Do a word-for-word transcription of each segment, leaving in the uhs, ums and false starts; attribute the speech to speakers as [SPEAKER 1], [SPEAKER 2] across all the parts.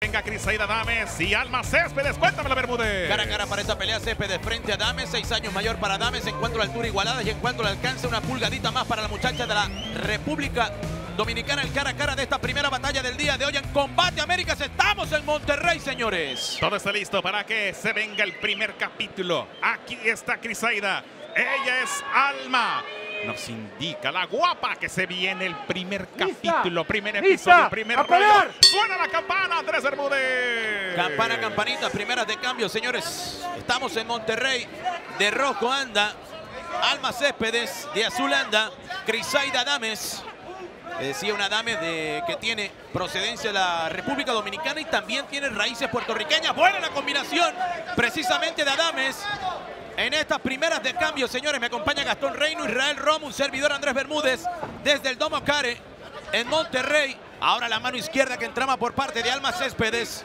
[SPEAKER 1] Venga Crisaida Adames y Alma Céspedes. Cuéntamelo, Bermúdez.
[SPEAKER 2] Cara a cara para esta pelea, Céspedes frente a Adames. Seis años mayor para Adames. En cuanto a la altura igualada y en cuanto al alcance, una pulgadita más para la muchacha de la República Dominicana. El cara a cara de esta primera batalla del día de hoy en Combate Américas. Estamos en Monterrey, señores.
[SPEAKER 1] Todo está listo para que se venga el primer capítulo. Aquí está Crisaida. Ella es Alma. Nos indica la guapa que se viene el primer capítulo, primer episodio, primer rollo. Suena la campana, Andrés Bermúdez.
[SPEAKER 2] Campana, campanita, primeras de cambio, señores. Estamos en Monterrey. De rojo anda Alma Céspedes, de azul anda Crisaida Adames. Decía una Adames de, que tiene procedencia de la República Dominicana y también tiene raíces puertorriqueñas. Buena la combinación precisamente de Adames. En estas primeras de cambio, señores, me acompaña Gastón Reino, Israel Romo, un servidor Andrés Bermúdez, desde el Domo Care, en Monterrey. Ahora la mano izquierda que entrama por parte de Alma Céspedes.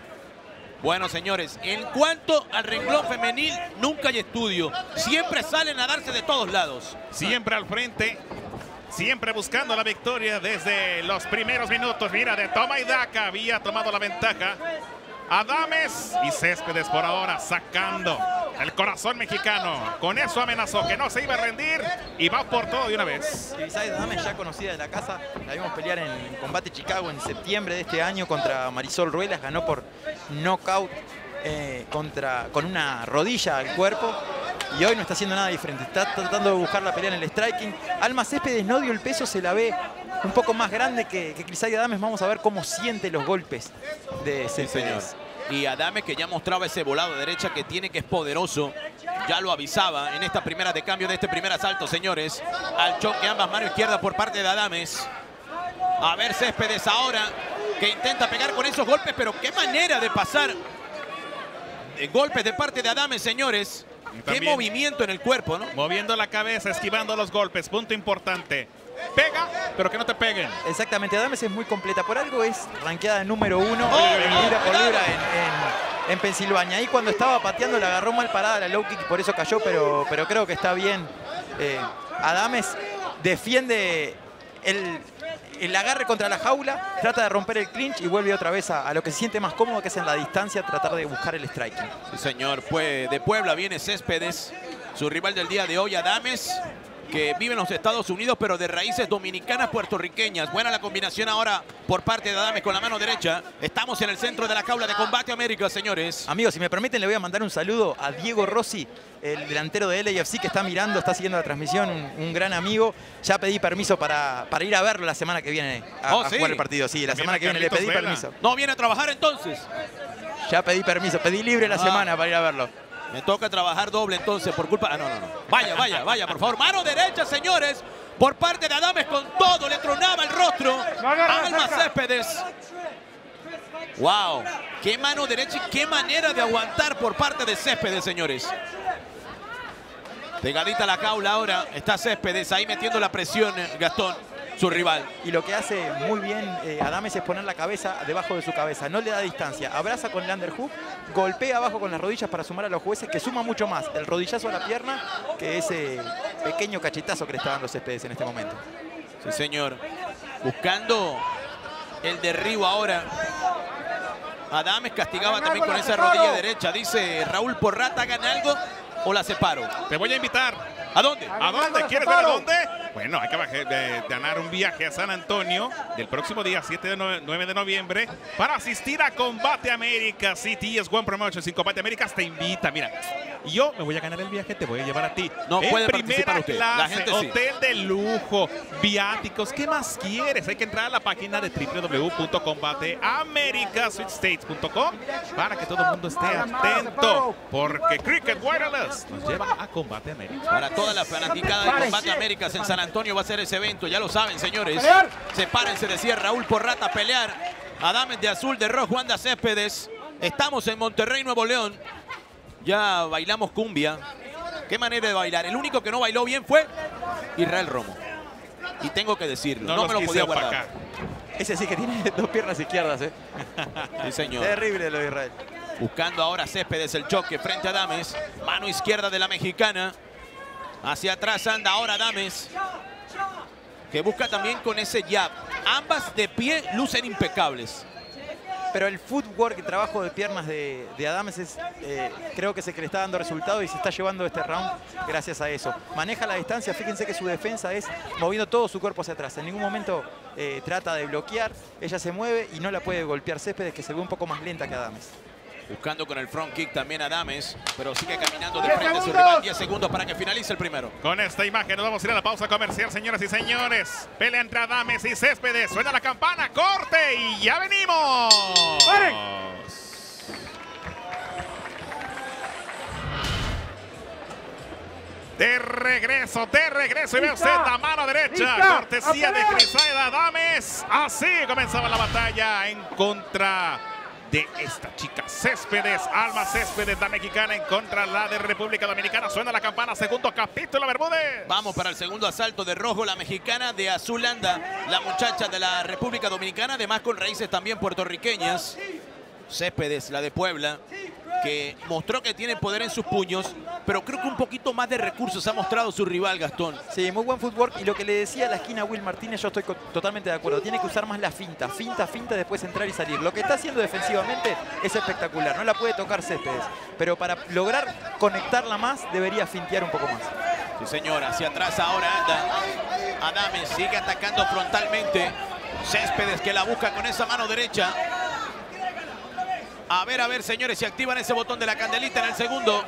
[SPEAKER 2] Bueno, señores, en cuanto al renglón femenil, nunca hay estudio. Siempre salen a darse de todos lados.
[SPEAKER 1] Siempre al frente, siempre buscando la victoria desde los primeros minutos. Mira, de toma y daca había tomado la ventaja Adames y Céspedes por ahora sacando el corazón mexicano. Con eso amenazó que no se iba a rendir y va por todo de una vez.
[SPEAKER 3] Crisaida Adames, ya conocida de la casa, la vimos pelear en el Combate Chicago en septiembre de este año contra Marisol Ruelas. Ganó por knockout eh, contra, con una rodilla al cuerpo. Y hoy no está haciendo nada diferente. Está tratando de buscar la pelea en el striking. Alma Céspedes no dio el peso, se la ve un poco más grande que, que Crisaida Adames. Vamos a ver cómo siente los golpes de Céspedes.
[SPEAKER 2] Sí, y Adames, que ya mostraba ese volado de derecha que tiene, que es poderoso. Ya lo avisaba en esta primera de cambio de este primer asalto, señores. Al choque ambas manos izquierdas por parte de Adames. A ver Céspedes ahora, que intenta pegar con esos golpes, pero qué manera de pasar de golpes de parte de Adames, señores. Qué movimiento en el cuerpo, ¿no?
[SPEAKER 1] Moviendo la cabeza, esquivando los golpes. Punto importante. Pega, pero que no te peguen.
[SPEAKER 3] Exactamente, Adames es muy completa. Por algo es rankeada número uno
[SPEAKER 2] oh,
[SPEAKER 3] en
[SPEAKER 2] no,
[SPEAKER 3] libra por
[SPEAKER 2] no,
[SPEAKER 3] libra en, en, en Pensilvania. Ahí cuando estaba pateando la agarró mal parada la low kick y por eso cayó, pero, pero creo que está bien. Eh, Adames defiende el, el agarre contra la jaula, trata de romper el clinch y vuelve otra vez a, a lo que se siente más cómodo, que es en la distancia, tratar de buscar el striking.
[SPEAKER 2] Sí, señor. Pues de Puebla viene Céspedes, su rival del día de hoy, Adames, que vive en los Estados Unidos, pero de raíces dominicanas puertorriqueñas. Buena la combinación ahora por parte de Adames con la mano derecha. Estamos en el centro de la jaula de Combate América, señores.
[SPEAKER 3] Amigos, si me permiten, le voy a mandar un saludo a Diego Rossi, el delantero de L A F C, que está mirando, está siguiendo la transmisión, un, un gran amigo. Ya pedí permiso para, para ir a verlo la semana que viene a,
[SPEAKER 2] oh,
[SPEAKER 3] a
[SPEAKER 2] ¿sí?
[SPEAKER 3] jugar el partido. Sí, la
[SPEAKER 1] También
[SPEAKER 3] semana que viene le pedí
[SPEAKER 1] Vela.
[SPEAKER 3] permiso.
[SPEAKER 2] ¿No viene a trabajar entonces?
[SPEAKER 3] Ya pedí permiso, pedí libre la
[SPEAKER 2] ah.
[SPEAKER 3] semana para ir a verlo.
[SPEAKER 2] Me toca trabajar doble entonces por culpa... Ah, no, no, no. Vaya, vaya, vaya, por favor. Mano derecha, señores, por parte de Adames con todo. Le tronaba el rostro a Alma Céspedes. Wow. Qué mano derecha y qué manera de aguantar por parte de Céspedes, señores. Pegadita a la jaula ahora. Está Céspedes ahí metiendo la presión, Gastón, su rival.
[SPEAKER 3] Y lo que hace muy bien eh, Adames es poner la cabeza debajo de su cabeza. No le da distancia. Abraza con el underhook, golpea abajo con las rodillas para sumar a los jueces, que suma mucho más el rodillazo a la pierna que ese pequeño cachetazo que le está dando Céspedes en este momento.
[SPEAKER 2] Sí, señor. Buscando el derribo ahora. Adames castigaba también con esa rodilla derecha. Dice Raúl Porrata, ¿hagan algo o la separo?
[SPEAKER 1] Te voy a invitar.
[SPEAKER 2] ¿A dónde?
[SPEAKER 1] ¿A dónde? ¿Quieres ver a dónde? Bueno, hay que bajar, de, de ganar un viaje a San Antonio del próximo día siete de nueve de noviembre para asistir a Combate América. C T S One Promotions en Combate Américas te invita. Mira, yo me voy a ganar el viaje, te voy a llevar a ti.
[SPEAKER 2] No
[SPEAKER 1] en
[SPEAKER 2] puede
[SPEAKER 1] primera
[SPEAKER 2] participar usted.
[SPEAKER 1] clase,
[SPEAKER 2] La gente sí.
[SPEAKER 1] hotel de lujo, viáticos. ¿Qué más quieres? Hay que entrar a la página de w w w punto combate america suite states punto com para que todo el mundo esté atento, porque Cricket Wireless nos lleva a Combate América.
[SPEAKER 2] Para toda la fanaticada de Combate Américas en San Antonio va a ser ese evento, ya lo saben, señores. Sepárense, decía Raúl Porrata, a pelear. Adames de azul, de rojo, anda Céspedes. Estamos en Monterrey, Nuevo León. Ya bailamos cumbia. Qué manera de bailar. El único que no bailó bien fue Israel Romo. Y tengo que decirlo, no, no me lo podía guardar. Opacar.
[SPEAKER 3] Ese sí que tiene dos piernas izquierdas, ¿eh?
[SPEAKER 2] Sí, señor.
[SPEAKER 3] Terrible lo de Israel.
[SPEAKER 2] Buscando ahora Céspedes el choque frente a Adames. Mano izquierda de la mexicana. Hacia atrás anda ahora Adames, que busca también con ese jab. Ambas de pie lucen impecables.
[SPEAKER 3] pero el footwork, el trabajo de piernas de, de Adames es, eh, creo que es el que le está dando resultado y se está llevando este round gracias a eso. Maneja la distancia, fíjense que su defensa es moviendo todo su cuerpo hacia atrás. En ningún momento eh, trata de bloquear, ella se mueve y no la puede golpear Céspedes, que se ve un poco más lenta que Adames.
[SPEAKER 2] Buscando con el front kick también Adames, pero sigue caminando de frente a su rival. diez segundos para que finalice el primero.
[SPEAKER 1] Con esta imagen nos vamos a ir a la pausa comercial, señoras y señores. Pelea entre Adames y Céspedes. Suena la campana, corte y ya venimos. ¡Paren! De regreso, de regreso. Y ve usted a mano derecha. Cortesía de Crisaida Adames. Así comenzaba la batalla en contra de esta chica Céspedes. Alma Céspedes, la mexicana, en contra la de República Dominicana. Suena la campana, segundo capítulo, Bermúdez.
[SPEAKER 2] Vamos para el segundo asalto de rojo, la mexicana, de azul anda la muchacha de la República Dominicana, además con raíces también puertorriqueñas. Céspedes, la de Puebla, que mostró que tiene poder en sus puños, pero creo que un poquito más de recursos ha mostrado su rival, Gastón.
[SPEAKER 3] Sí, muy buen footwork, y lo que le decía a la esquina Will Martínez, yo estoy totalmente de acuerdo. Tiene que usar más la finta, finta, finta, después entrar y salir. Lo que está haciendo defensivamente es espectacular, no la puede tocar Céspedes, pero para lograr conectarla más debería fintear un poco más.
[SPEAKER 2] Sí, señor, hacia atrás ahora anda Adames, sigue atacando frontalmente. Céspedes que la busca con esa mano derecha. A ver, a ver, señores, si activan ese botón de la candelita en el segundo.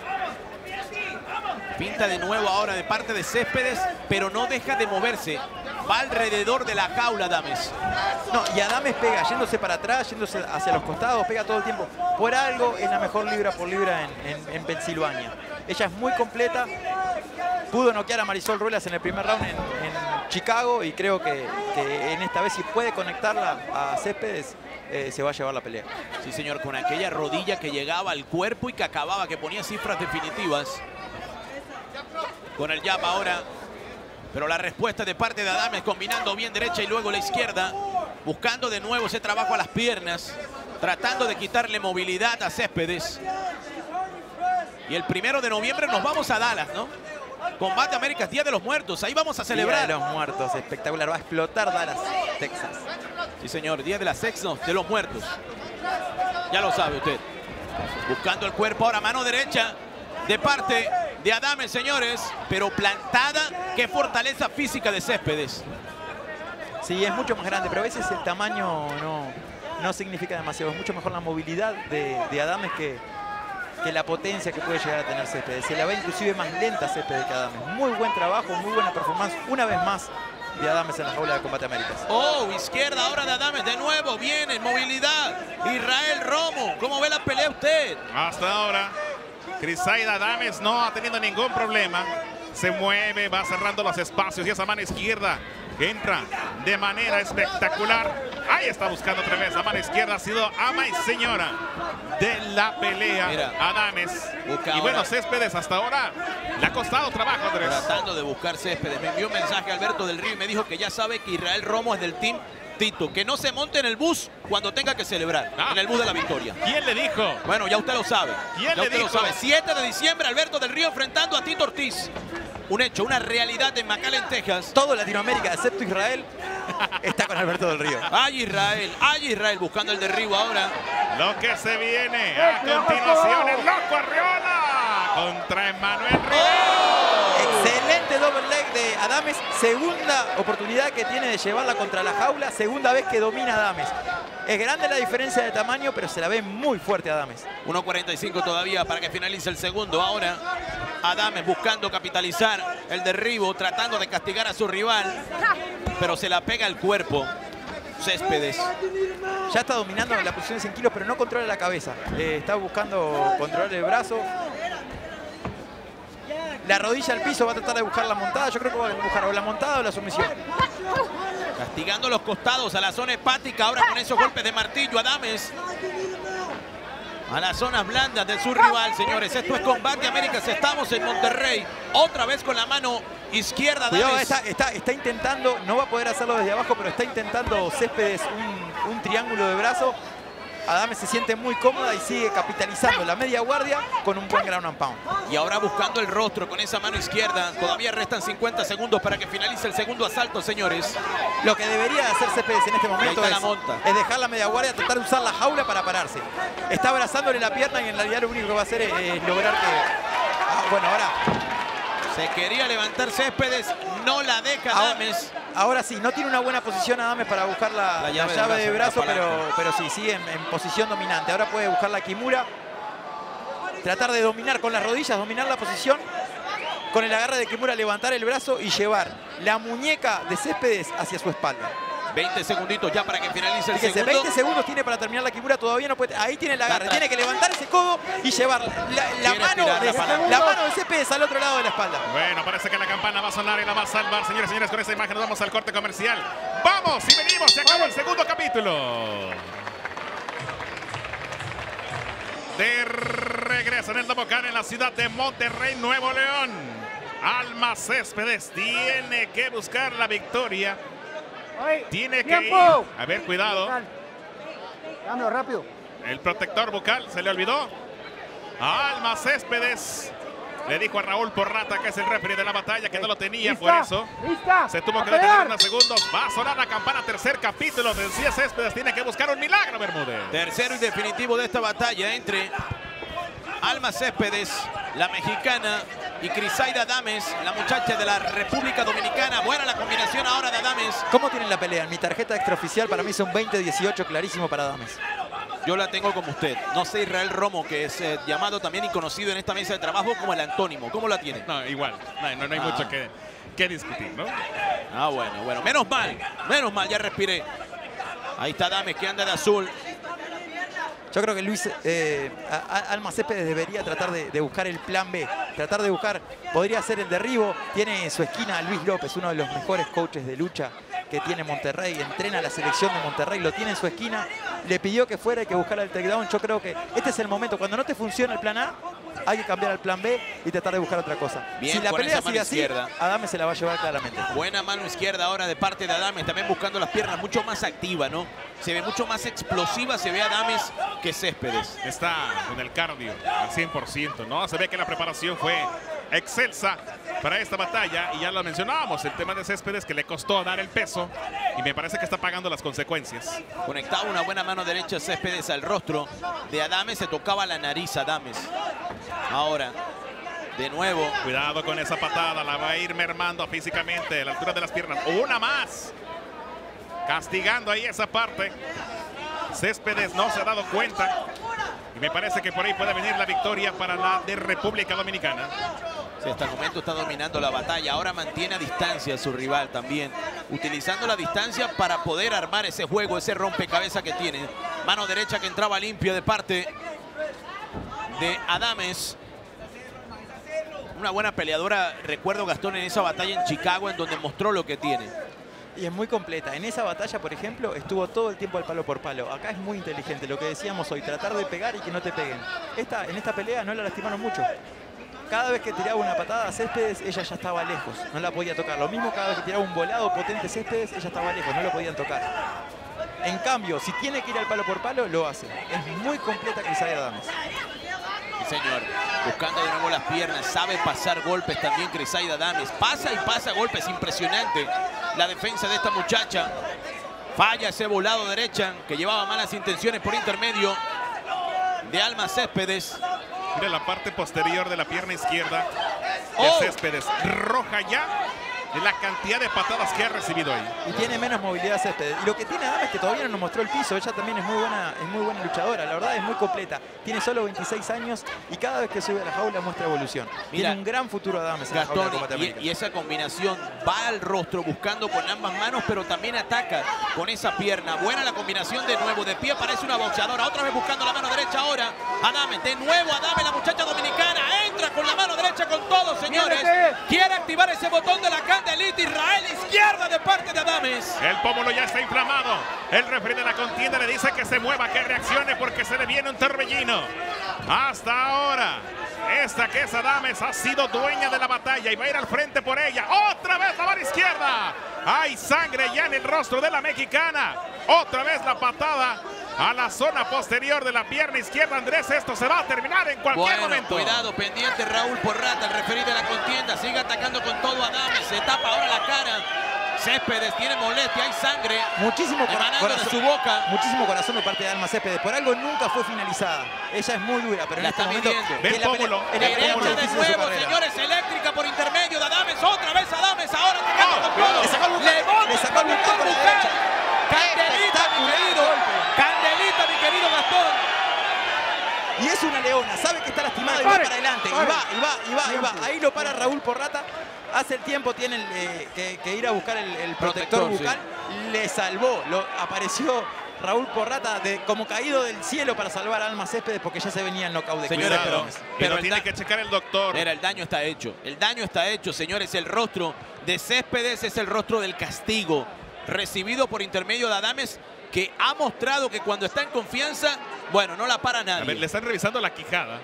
[SPEAKER 2] Pinta de nuevo ahora de parte de Céspedes, pero no deja de moverse. Va alrededor de la jaula Adames.
[SPEAKER 3] No, y Adames pega, yéndose para atrás, yéndose hacia los costados, pega todo el tiempo. Por algo es la mejor libra por libra en, en, en Pensilvania. Ella es muy completa. Pudo noquear a Marisol Ruelas en el primer round en, en Chicago, y creo que, que en esta vez, si puede conectarla a Céspedes, Eh, se va a llevar la pelea.
[SPEAKER 2] Sí, señor, con aquella rodilla que llegaba al cuerpo y que acababa, que ponía cifras definitivas. Con el jab ahora, pero la respuesta de parte de Adames, combinando bien derecha y luego la izquierda, buscando de nuevo ese trabajo a las piernas, tratando de quitarle movilidad a Céspedes. Y el primero de noviembre nos vamos a Dallas, ¿no? Combate Américas, Día de los Muertos. Ahí vamos a celebrar.
[SPEAKER 3] Día de los Muertos, espectacular. Va a explotar Dallas, Texas.
[SPEAKER 2] Sí, señor. Día de las Sexos de los Muertos. Ya lo sabe usted. Buscando el cuerpo ahora, mano derecha de parte de Adames, señores. Pero plantada. Qué fortaleza física de Céspedes.
[SPEAKER 3] Sí, es mucho más grande, pero a veces el tamaño no, no significa demasiado. Es mucho mejor la movilidad de, de Adames que... que la potencia que puede llegar a tener Céspedes. Se la ve inclusive más lenta Céspedes que Adames. Muy buen trabajo, muy buena performance. Una vez más de Adames en la jaula de Combate Américas.
[SPEAKER 2] Oh, izquierda ahora de Adames. De nuevo viene movilidad. Israel Romo, ¿cómo ve la pelea usted?
[SPEAKER 1] Hasta ahora, Crisaida Adames no ha tenido ningún problema. Se mueve, va cerrando los espacios, y esa mano izquierda que entra de manera espectacular. Ahí está buscando otra vez. La mano izquierda ha sido ama y señora de la pelea.
[SPEAKER 2] Mira,
[SPEAKER 1] Adames. Y bueno, Céspedes hasta ahora le ha costado trabajo, Andrés.
[SPEAKER 2] Tratando de buscar Céspedes. Me envió un mensaje a Alberto del Río y me dijo que ya sabe que Israel Romo es del team Tito. Que no se monte en el bus cuando tenga que celebrar. Ah, en el bus de la victoria.
[SPEAKER 1] ¿Quién le dijo?
[SPEAKER 2] Bueno, ya usted lo sabe.
[SPEAKER 1] ¿Quién
[SPEAKER 2] ya
[SPEAKER 1] le
[SPEAKER 2] usted
[SPEAKER 1] dijo?
[SPEAKER 2] lo sabe. siete de diciembre, Alberto del Río enfrentando a Tito Ortiz. Un hecho, una realidad en McAllen, Texas.
[SPEAKER 3] Todo Latinoamérica, excepto Israel, está con Alberto del Río.
[SPEAKER 2] Ay, Israel, ay, Israel, buscando el derribo ahora.
[SPEAKER 1] Lo que se viene a continuación, el Loco Arriola contra Emmanuel Rivera.
[SPEAKER 3] Excelente double leg de Adames. Segunda oportunidad que tiene de llevarla contra la jaula. Segunda vez que domina Adames. Es grande la diferencia de tamaño, pero se la ve muy fuerte Adames.
[SPEAKER 2] uno cuarenta y cinco todavía para que finalice el segundo. Ahora Adames buscando capitalizar el derribo, tratando de castigar a su rival, pero se la pega al cuerpo. Céspedes.
[SPEAKER 3] Ya está dominando la posición de cien kilos, pero no controla la cabeza. Eh, está buscando controlar el brazo. La rodilla al piso, va a tratar de buscar la montada. Yo creo que va a buscar o la montada o la sumisión.
[SPEAKER 2] Castigando los costados a la zona hepática. Ahora con esos golpes de martillo, Adames. A las zonas blandas de su rival, señores. Esto es Combate Américas. Estamos en Monterrey. Otra vez con la mano izquierda. Adames.
[SPEAKER 3] Cuidado, está, está, está intentando, no va a poder hacerlo desde abajo, pero está intentando Céspedes un, un triángulo de brazo. Adame se siente muy cómoda y sigue capitalizando la media guardia con un buen ground and pound.
[SPEAKER 2] Y ahora buscando el rostro con esa mano izquierda. Todavía restan cincuenta segundos para que finalice el segundo asalto, señores.
[SPEAKER 3] Lo que debería hacer Céspedes en este momento es,
[SPEAKER 2] la monta.
[SPEAKER 3] es dejar la media guardia, tratar de usar la jaula para pararse. Está abrazándole la pierna y en realidad lo único que va a hacer es, es lograr que... Ah, bueno, ahora...
[SPEAKER 2] Se quería levantar Céspedes, no la deja Adames.
[SPEAKER 3] Ahora, ahora sí, no tiene una buena posición Adames para buscar la, la llave, la llave de brazo, de brazo pero, pero sí, sigue en, en posición dominante. Ahora puede buscar la Kimura, tratar de dominar con las rodillas, dominar la posición. Con el agarre de Kimura levantar el brazo y llevar la muñeca de Céspedes hacia su espalda.
[SPEAKER 2] veinte segunditos ya para que finalice el
[SPEAKER 3] Fíjese,
[SPEAKER 2] segundo.
[SPEAKER 3] veinte segundos tiene para terminar la Kimura, todavía no puede. Ahí tiene el agarre, tiene que levantar ese codo y llevar la, la, mano, de, la, la mano de Céspedes al otro lado de la espalda.
[SPEAKER 1] Bueno, parece que la campana va a sonar y la va a salvar. Señores y señores, con esa imagen nos vamos al corte comercial. ¡Vamos! Y venimos, se acaba el segundo capítulo. De regreso en el Domocan en la ciudad de Monterrey, Nuevo León. Alma Céspedes tiene que buscar la victoria. Tiene que ir. A ver, cuidado.
[SPEAKER 4] Vámonos rápido.
[SPEAKER 1] El protector bucal se le olvidó. A Alma Céspedes le dijo a Raúl Porrata, que es el referee de la batalla, que no lo tenía.
[SPEAKER 4] ¿Lista?
[SPEAKER 1] Por eso
[SPEAKER 4] ¿Lista?
[SPEAKER 1] se tuvo
[SPEAKER 4] ¡A
[SPEAKER 1] que detener
[SPEAKER 4] pegar!
[SPEAKER 1] unos segundos. Va a sonar la campana, tercer capítulo. Decía Céspedes, tiene que buscar un milagro, Bermúdez.
[SPEAKER 2] Tercero y definitivo de esta batalla entre Alma Céspedes, la mexicana, y Crisaida Adames, la muchacha de la República Dominicana. Buena la combinación ahora de Adames.
[SPEAKER 3] ¿Cómo tienen la pelea? En mi tarjeta extraoficial para mí son veinte dieciocho, clarísimo para Adames.
[SPEAKER 2] Yo la tengo como usted. No sé, Israel Romo, que es eh, llamado también y conocido en esta mesa de trabajo como el antónimo. ¿Cómo la tiene?
[SPEAKER 1] No, igual. No, no, no hay
[SPEAKER 2] Ah.
[SPEAKER 1] mucho que, que discutir, ¿no?
[SPEAKER 2] Ah, bueno, bueno. Menos mal, menos mal, ya respiré. Ahí está Adames, que anda de azul.
[SPEAKER 3] Yo creo que Luis eh, a, a Alma Céspedes debería tratar de, de buscar el plan B. Tratar de buscar, podría ser el derribo. Tiene en su esquina a Luis López, uno de los mejores coaches de lucha que tiene Monterrey. Entrena la selección de Monterrey, lo tiene en su esquina. Le pidió que fuera y que buscara el takedown. Yo creo que este es el momento. Cuando no te funciona el plan A, hay que cambiar al plan B y tratar de buscar otra cosa.
[SPEAKER 2] Bien,
[SPEAKER 3] si la
[SPEAKER 2] con
[SPEAKER 3] pelea
[SPEAKER 2] esa mano
[SPEAKER 3] sigue así,
[SPEAKER 2] izquierda.
[SPEAKER 3] Adames se la va a llevar claramente.
[SPEAKER 2] Buena mano izquierda ahora de parte de Adames, también buscando las piernas, mucho más activa, ¿no? Se ve mucho más explosiva, se ve Adames que Céspedes.
[SPEAKER 1] Está con el cardio al cien por ciento, ¿no? Se ve que la preparación fue excelsa para esta batalla. Y ya lo mencionábamos, el tema de Céspedes, que le costó dar el peso. Y me parece que está pagando las consecuencias.
[SPEAKER 2] Conectaba una buena mano derecha Céspedes al rostro de Adames, se tocaba la nariz Adames. Ahora, de nuevo.
[SPEAKER 1] Cuidado con esa patada, la va a ir mermando físicamente a la altura de las piernas. Una más. Castigando ahí esa parte. Céspedes no se ha dado cuenta. Y me parece que por ahí puede venir la victoria para la de República Dominicana.
[SPEAKER 2] Sí, hasta el momento está dominando la batalla. Ahora mantiene a distancia a su rival también. Utilizando la distancia para poder armar ese juego, ese rompecabezas que tiene. Mano derecha que entraba limpia de parte de Adames. Una buena peleadora, recuerdo Gastón en esa batalla en Chicago, en donde mostró lo que tiene.
[SPEAKER 3] Y es muy completa. En esa batalla, por ejemplo, estuvo todo el tiempo al palo por palo. Acá es muy inteligente, lo que decíamos hoy, tratar de pegar y que no te peguen. Esta, en esta pelea no la lastimaron mucho. Cada vez que tiraba una patada a Céspedes, ella ya estaba lejos, no la podía tocar. Lo mismo cada vez que tiraba un volado potente Céspedes, ella estaba lejos, no lo podían tocar. En cambio, si tiene que ir al palo por palo, lo hace. Es muy completa Crisaida Adames.
[SPEAKER 2] Sí, señor. Buscando de nuevo las piernas. Sabe pasar golpes también Crisaida Adames. Pasa y pasa golpes. Impresionante la defensa de esta muchacha. Falla ese volado derecha que llevaba malas intenciones por intermedio de Alma Céspedes.
[SPEAKER 1] Mira la parte posterior de la pierna izquierda de
[SPEAKER 2] Oh.
[SPEAKER 1] Céspedes. Roja ya de la cantidad de patadas que ha recibido ahí.
[SPEAKER 3] Y tiene menos movilidad Céspedes. Y lo que tiene Adames es que todavía no nos mostró el piso. Ella también es muy buena, es muy buena luchadora. La verdad es muy completa. Tiene solo veintiséis años y cada vez que sube a la jaula muestra evolución.
[SPEAKER 2] Mira,
[SPEAKER 3] tiene un gran futuro Adames en la jaula de
[SPEAKER 2] Gastón,
[SPEAKER 3] combate
[SPEAKER 2] y,
[SPEAKER 3] americano.
[SPEAKER 2] y esa combinación va al rostro buscando con ambas manos, pero también ataca con esa pierna. Buena la combinación de nuevo. De pie parece una boxeadora. Otra vez buscando la mano derecha ahora. Adames, de nuevo Adames, la muchacha dominicana. Entra con la mano derecha con todo, señores. Quiere activar ese botón de la Candelita. Israel, izquierda de parte de Adames.
[SPEAKER 1] El pómulo ya está inflamado. El referee de la contienda le dice que se mueva, que reaccione porque se le viene un torbellino. Hasta ahora, esta que es Adames ha sido dueña de la batalla y va a ir al frente por ella. Otra vez la mano izquierda. Hay sangre ya en el rostro de la mexicana. Otra vez la patada a la zona posterior de la pierna izquierda. Andrés, esto se va a terminar en cualquier
[SPEAKER 2] bueno,
[SPEAKER 1] momento.
[SPEAKER 2] Cuidado, pendiente Raúl Porrata, el referí de la contienda. Sigue atacando con todo Adames. Se tapa ahora la cara. Céspedes tiene molestia, hay sangre
[SPEAKER 3] Muchísimo
[SPEAKER 2] emanando
[SPEAKER 3] corazón,
[SPEAKER 2] de su boca.
[SPEAKER 3] Muchísimo corazón de parte de Alma Céspedes. Por algo nunca fue finalizada. Ella es muy dura, pero
[SPEAKER 2] La
[SPEAKER 3] en este
[SPEAKER 2] está
[SPEAKER 3] momento...
[SPEAKER 2] midiendo.
[SPEAKER 1] Ve
[SPEAKER 3] que
[SPEAKER 1] el
[SPEAKER 3] la pelea-
[SPEAKER 1] pómulo.
[SPEAKER 3] es la pelea
[SPEAKER 2] Derecha
[SPEAKER 3] más
[SPEAKER 2] de
[SPEAKER 3] difícil de su
[SPEAKER 2] nuevo,
[SPEAKER 3] carrera.
[SPEAKER 2] señores, eléctrica por intermedio de Adames. Otra vez Adames, ahora atacando
[SPEAKER 1] Oh,
[SPEAKER 2] con
[SPEAKER 1] cuidado.
[SPEAKER 2] todo.
[SPEAKER 3] Le sacó el bucal,
[SPEAKER 2] Levanta
[SPEAKER 3] le sacó el
[SPEAKER 2] con
[SPEAKER 3] bucal
[SPEAKER 2] el
[SPEAKER 3] con la
[SPEAKER 2] bucal.
[SPEAKER 3] derecha.
[SPEAKER 2] Candelita, mi
[SPEAKER 3] Espectacular
[SPEAKER 2] querido.
[SPEAKER 3] golpe.
[SPEAKER 2] Candelita, mi querido Gastón.
[SPEAKER 3] Y es una leona, sabe que está lastimada y va
[SPEAKER 4] Pare,
[SPEAKER 3] para adelante. Y
[SPEAKER 4] pare.
[SPEAKER 3] va, y va, y va, y va.
[SPEAKER 4] Tiempo.
[SPEAKER 3] Ahí lo para Raúl Porrata. Hace el tiempo tiene el, eh, que, que ir a buscar el, el protector,
[SPEAKER 2] Protector,
[SPEAKER 3] bucal. Le salvó. Lo, apareció Raúl Porrata de, como caído del cielo para salvar a Alma Céspedes porque ya se venía el knockout de
[SPEAKER 2] Señores,
[SPEAKER 3] cuidado.
[SPEAKER 1] Cuidado,
[SPEAKER 2] pero-
[SPEAKER 1] pero,
[SPEAKER 2] pero el
[SPEAKER 1] tiene
[SPEAKER 2] da-
[SPEAKER 1] que checar el doctor.
[SPEAKER 2] Mira, el daño está hecho. El daño está hecho, señores. El rostro de Céspedes es el rostro del castigo recibido por intermedio de Adames, que ha mostrado que cuando está en confianza, bueno, no la para
[SPEAKER 1] A ver,
[SPEAKER 2] nadie.
[SPEAKER 1] le están revisando la quijada.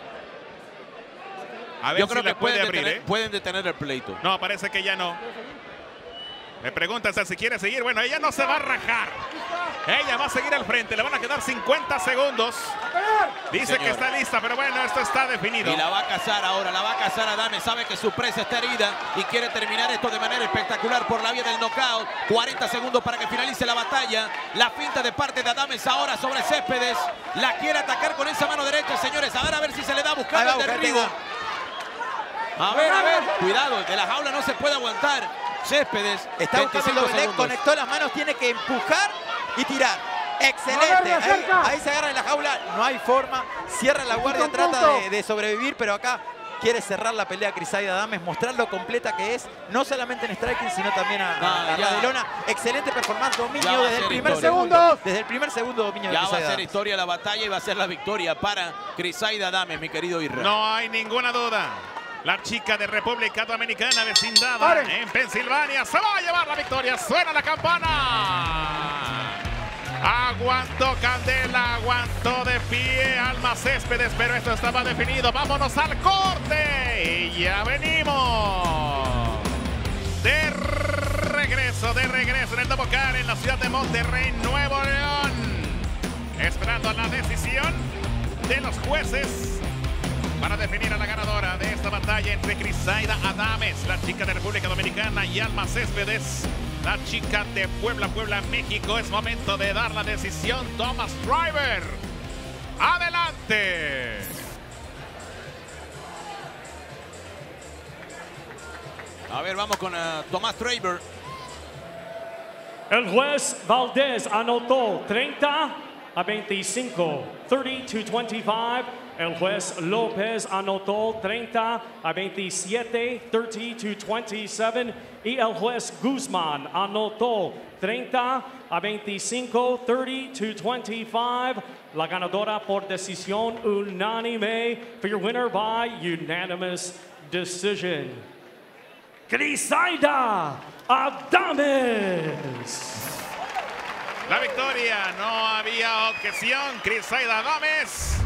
[SPEAKER 1] A ver
[SPEAKER 2] Yo
[SPEAKER 1] si
[SPEAKER 2] creo
[SPEAKER 1] la
[SPEAKER 2] que
[SPEAKER 1] puede
[SPEAKER 2] pueden
[SPEAKER 1] abrir,
[SPEAKER 2] detener,
[SPEAKER 1] ¿eh?
[SPEAKER 2] pueden detener el pleito.
[SPEAKER 1] No, parece que ya no. Me pregunta si quiere seguir. Bueno, ella no se va a rajar. Ella va a seguir al frente. Le van a quedar cincuenta segundos. Dice
[SPEAKER 2] Señor.
[SPEAKER 1] que está lista, pero bueno, esto está definido.
[SPEAKER 2] Y la va a cazar ahora, la va a cazar Adames. Sabe que su presa está herida y quiere terminar esto de manera espectacular por la vía del knockout. cuarenta segundos para que finalice la batalla. La finta de parte de Adames ahora sobre Céspedes. La quiere atacar con esa mano derecha, señores. A ver, a ver si se le da buscando
[SPEAKER 3] Ahí va,
[SPEAKER 2] el
[SPEAKER 3] buscate,
[SPEAKER 2] derribo.
[SPEAKER 3] va.
[SPEAKER 2] A ver, a ver. Cuidado, de la jaula no se puede aguantar. Céspedes.
[SPEAKER 3] Está buscando el
[SPEAKER 2] veinticinco
[SPEAKER 3] doble leg,
[SPEAKER 2] segundos.
[SPEAKER 3] conectó las manos, tiene que empujar y tirar. Excelente.
[SPEAKER 4] Agarra,
[SPEAKER 3] Ahí,
[SPEAKER 4] cerca.
[SPEAKER 3] ahí se agarra en la jaula. No hay forma. Cierra la guardia,
[SPEAKER 4] Punto,
[SPEAKER 3] trata
[SPEAKER 4] punto.
[SPEAKER 3] de, de sobrevivir, pero acá quiere cerrar la pelea Crisaida Adames, mostrar lo completa que es, no solamente en striking, sino también a,
[SPEAKER 2] No,
[SPEAKER 3] a, a
[SPEAKER 2] ya.
[SPEAKER 3] la de lona. Excelente performance,
[SPEAKER 2] Ya
[SPEAKER 3] dominio
[SPEAKER 2] va a
[SPEAKER 3] desde el
[SPEAKER 2] ser
[SPEAKER 3] primer
[SPEAKER 2] historia.
[SPEAKER 3] segundo.
[SPEAKER 4] Segundos.
[SPEAKER 3] Desde el primer segundo dominio
[SPEAKER 2] Ya
[SPEAKER 3] de
[SPEAKER 2] va a
[SPEAKER 3] Crisaida
[SPEAKER 2] ser
[SPEAKER 3] Adames.
[SPEAKER 2] historia la batalla y va a ser la victoria para Crisaida Adames, mi querido Irra.
[SPEAKER 1] No hay ninguna duda. La chica de República Dominicana, vecindad
[SPEAKER 4] Paren.
[SPEAKER 1] en Pensilvania, se va a llevar la victoria. Suena la campana. Aguantó Candela, aguantó de pie Alma Céspedes, pero esto estaba definido. Vámonos al corte y ya venimos. De regreso, de regreso en el Dobocar, en la ciudad de Monterrey, Nuevo León. Esperando la decisión de los jueces para definir a la ganadora de esta batalla entre Crisaida Adames, la chica de República Dominicana, y Alma Céspedes, la chica de Puebla, Puebla, México. Es momento de dar la decisión. Thomas Driver, adelante.
[SPEAKER 2] A ver, vamos con uh, Tomás Traver.
[SPEAKER 5] El juez Valdez anotó treinta a veinticinco, treinta to veinticinco. El juez López anotó treinta a veintisiete, treinta to veintisiete. Y el juez Guzmán anotó treinta a veinticinco, treinta to veinticinco. La ganadora por decisión unánime, for your winner by unanimous decision, Crisaida Adames.
[SPEAKER 1] La victoria, no había objeción. Crisaida Adames